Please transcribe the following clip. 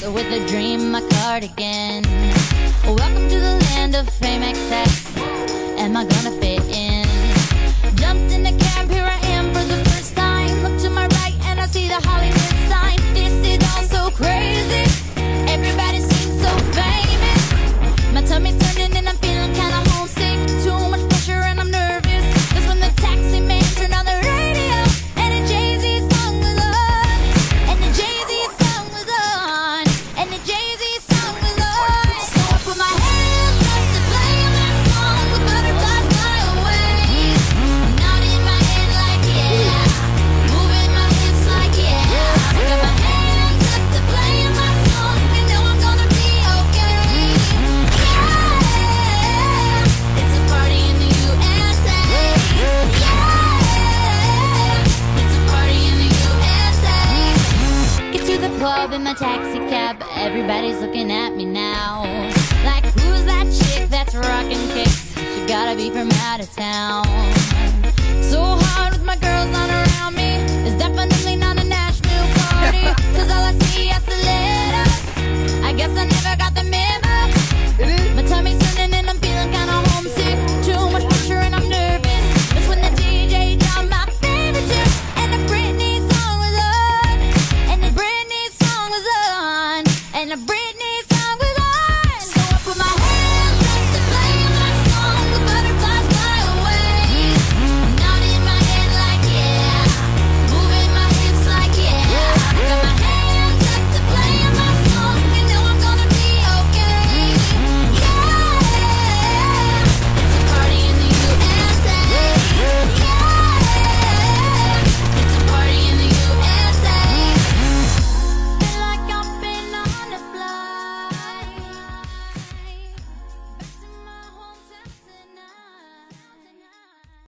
with a dream, my cardigan. Welcome to the land of fame excess. Am I gonna fit in? Jumped in the cab, here I am for the first time. Look to my right and I see the Hollywood sign. This is all so crazy. Everybody seems so famous. My tummy's turning and I'm feeling kinda homesick. Too much pressure and I'm nervous. That's when the taxi man turned on the radio and the Jay-Z song was on. And the Jay-Z song was on. And the Jay-Z song was on. So I put my hands up to play my song. The butterflies fly away. Nodding my head like yeah. Moving my hips like yeah. I got my hands up to play my song. You know I'm gonna be okay. Yeah. It's a party in the U.S.A. Yeah. It's a party in the U.S.A. Get to the club in my taxi cab. Everybody's looking at me now. Like, who's that chick that's rocking kicks? She gotta be from out of town.